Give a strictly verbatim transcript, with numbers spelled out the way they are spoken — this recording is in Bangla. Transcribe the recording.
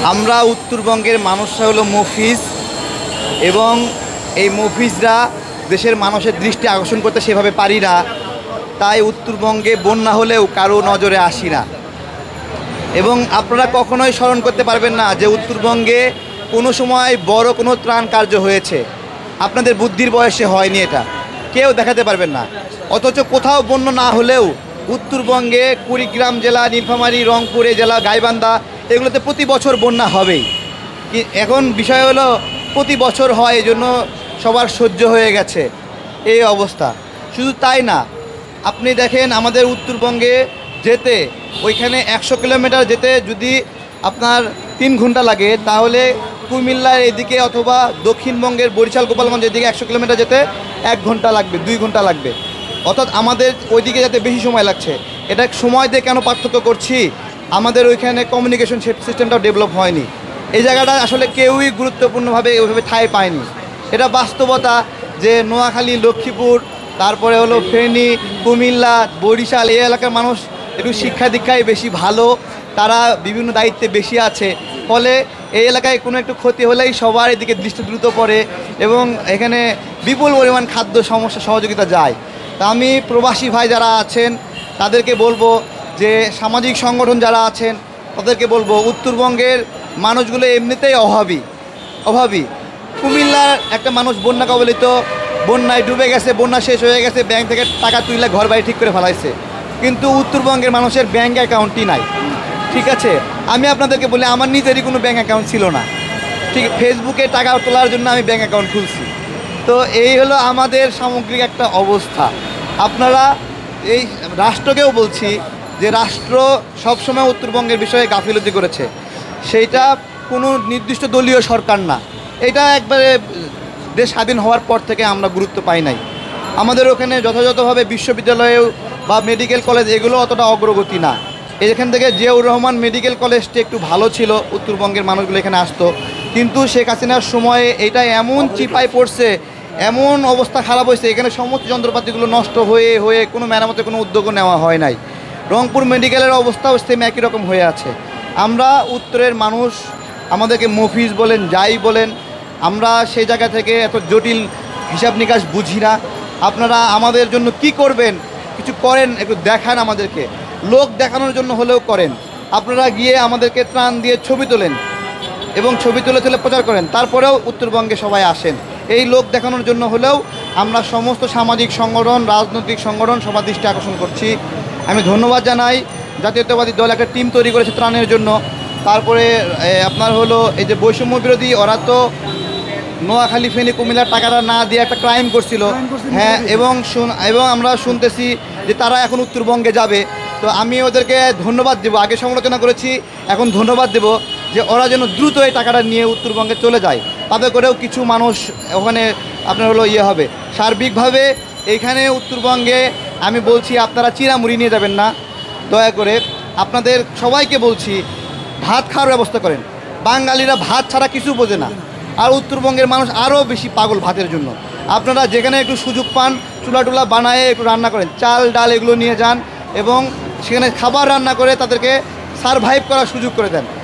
আমরা উত্তরবঙ্গের মানুষরা হলো মফিজ এবং এই মফিজরা দেশের মানুষের দৃষ্টি আকর্ষণ করতে সেভাবে পারি না, তাই উত্তরবঙ্গে বন্যা হলেও কারো নজরে আসি না। এবং আপনারা কখনোই স্মরণ করতে পারবেন না যে উত্তরবঙ্গে কোনো সময় বড় কোনো ত্রাণ কার্য হয়েছে। আপনাদের বুদ্ধির বয়সে হয়নি, এটা কেউ দেখাতে পারবেন না। অথচ কোথাও বন্যা না হলেও উত্তরবঙ্গে কুড়িগ্রাম জেলা, নীলফামারী, রংপুরে জেলা, গাইবান্ধা এগুলোতে প্রতি বছর বন্যা হবেই। কি এখন বিষয় হলো প্রতি বছর হয়, এই জন্য সবার সহ্য হয়ে গেছে এই অবস্থা। শুধু তাই না, আপনি দেখেন আমাদের উত্তরবঙ্গে যেতে ওইখানে একশো কিলোমিটার যেতে যদি আপনার তিন ঘন্টা লাগে, তাহলে কুমিল্লার এদিকে অথবা দক্ষিণবঙ্গের বরিশাল, গোপালগঞ্জ এদিকে একশো কিলোমিটার যেতে এক ঘন্টা লাগবে, দুই ঘন্টা লাগবে। অর্থাৎ আমাদের ওইদিকে যেতে বেশি সময় লাগছে। এটা সময় দিয়ে কেন পার্থক্য করছি? আমাদের ওইখানে কমিউনিকেশন সিস্টেমটাও ডেভেলপ হয়নি। এই জায়গাটা আসলে কেউই গুরুত্বপূর্ণভাবে ওইভাবে ঠাঁই পায়নি। এটা বাস্তবতা যে নোয়াখালী, লক্ষ্মীপুর, তারপরে হলো ফেনী, কুমিল্লা, বরিশাল এই এলাকার মানুষ একটু শিক্ষা দীক্ষায় বেশি ভালো, তারা বিভিন্ন দায়িত্বে বেশি আছে। ফলে এই এলাকায় কোনো একটু ক্ষতি হলেই সবার এদিকে দৃষ্টি দ্রুত পড়ে এবং এখানে বিপুল পরিমাণ খাদ্য সমস্যা সহযোগিতা যায়। তা আমি প্রবাসী ভাই যারা আছেন তাদেরকে বলবো, যে সামাজিক সংগঠন যারা আছেন তাদেরকে বলবো, উত্তরবঙ্গের মানুষগুলো এমনিতেই অভাবী অভাবী কুমিল্লার একটা মানুষ বন্যা কবলিত, বন্যায় ডুবে গেছে, বন্যা শেষ হয়ে গেছে, ব্যাংক থেকে টাকা তুলে ঘর বাড়ি ঠিক করে ফেলাইছে। কিন্তু উত্তরবঙ্গের মানুষের ব্যাংক অ্যাকাউন্টই নাই। ঠিক আছে, আমি আপনাদেরকে বলি, আমার নিজেরই কোনো ব্যাংক অ্যাকাউন্ট ছিল না। ঠিক, ফেসবুকে টাকা তোলার জন্য আমি ব্যাংক অ্যাকাউন্ট খুলছি। তো এই হলো আমাদের সামগ্রিক একটা অবস্থা। আপনারা এই রাষ্ট্রকেও বলছি যে রাষ্ট্র সবসময় উত্তরবঙ্গের বিষয়ে গাফিলতি করেছে। সেইটা কোনো নির্দিষ্ট দলীয় সরকার না, এটা একবারে দেশ স্বাধীন হওয়ার পর থেকে আমরা গুরুত্ব পাই নাই। আমাদের ওখানে যথাযথভাবে বিশ্ববিদ্যালয়েও বা মেডিকেল কলেজ এগুলো অতটা অগ্রগতি না। এখান থেকে জিয়াউর রহমান মেডিকেল কলেজটি একটু ভালো ছিল, উত্তরবঙ্গের মানুষগুলো এখানে আসতো। কিন্তু শেখ হাসিনার সময়ে এটা এমন চিপায় পড়ছে, এমন অবস্থা খারাপ হয়েছে, এখানে সমস্ত যন্ত্রপাতিগুলো নষ্ট হয়ে হয়ে কোনো মেরামতের কোনো উদ্যোগও নেওয়া হয় নাই। রংপুর মেডিকেলের অবস্থাও সেম একই রকম হয়ে আছে। আমরা উত্তরের মানুষ, আমাদেরকে মফিজ বলেন, যাই বলেন, আমরা সেই জায়গা থেকে এত জটিল হিসাব নিকাশ বুঝি না। আপনারা আমাদের জন্য কি করবেন, কিছু করেন, একটু দেখান আমাদেরকে। লোক দেখানোর জন্য হলেও করেন। আপনারা গিয়ে আমাদেরকে ত্রাণ দিয়ে ছবি তোলেন এবং ছবি তুলে তুলে প্রচার করেন, তারপরেও উত্তরবঙ্গে সবাই আসেন। এই লোক দেখানোর জন্য হলেও আমরা সমস্ত সামাজিক সংগঠন, রাজনৈতিক সংগঠন সবার দৃষ্টি আকর্ষণ করছি। আমি ধন্যবাদ জানাই জাতীয়তাবাদী দল একটা টিম তৈরি করেছে ত্রাণের জন্য। তারপরে আপনার হলো এই যে বৈষম্য বিরোধী, ওরা তো নোয়াখালী, ফেনী, কুমিল্লার টাকাটা না দিয়ে একটা ক্রাইম করছিল। হ্যাঁ, এবং এবং আমরা শুনতেছি যে তারা এখন উত্তরবঙ্গে যাবে। তো আমি ওদেরকে ধন্যবাদ দেবো, আগে সমালোচনা করেছি, এখন ধন্যবাদ দেব যে ওরা যেন দ্রুত এই টাকাটা নিয়ে উত্তরবঙ্গে চলে যায়। তাতে করেও কিছু মানুষ ওখানে আপনার হলো ইয়ে হবে। সার্বিকভাবে এইখানে উত্তরবঙ্গে আমি বলছি, আপনারা চিরামুড়ি নিয়ে যাবেন না, দয়া করে। আপনাদের সবাইকে বলছি, ভাত খাওয়ার ব্যবস্থা করেন। বাঙালিরা ভাত ছাড়া কিছু বোঝে না, আর উত্তরবঙ্গের মানুষ আরও বেশি পাগল ভাতের জন্য। আপনারা যেখানে একটু সুযোগ পান, চুলা টুলা বানায় একটু রান্না করেন, চাল ডাল এগুলো নিয়ে যান এবং সেখানে খাবার রান্না করে তাদেরকে সারভাইভ করার সুযোগ করে দেন।